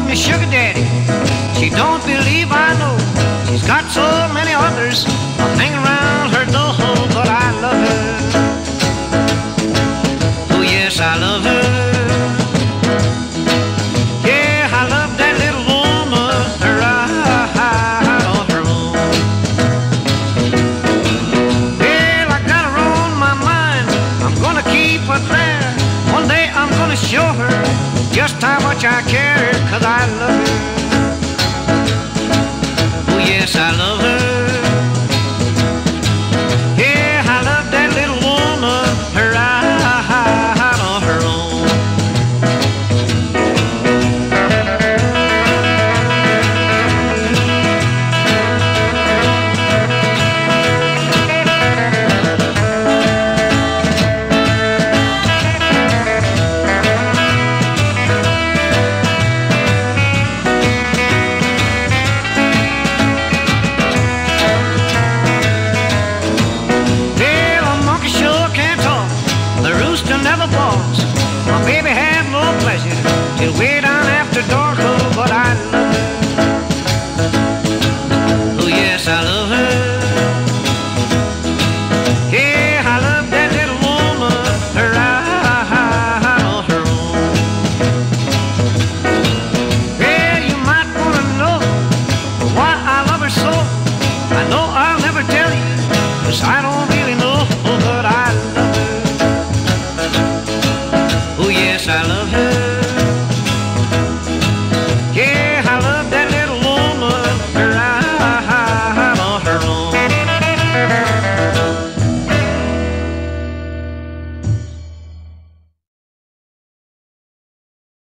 me sugar daddy. She don't believe I know she's got so many others hanging around her door, but I love her. Oh yes, I love her. Yeah, I love that little woman right on her own. Well, I got her on my mind, I'm gonna keep her there. One day I'm gonna show her just how much I care, 'cause I love her. Oh yes, I love her. Yeah, I love that little woman right on her own. Never balks. My baby had no pleasure till way down after dark. Oh, but I love her. Oh yes, I love her. Yeah, I love that little woman right on her own. Well, you might want to know why I love her so. I know I'll never tell you, 'cause I don't really know, but I love her. Oh yes, I love her.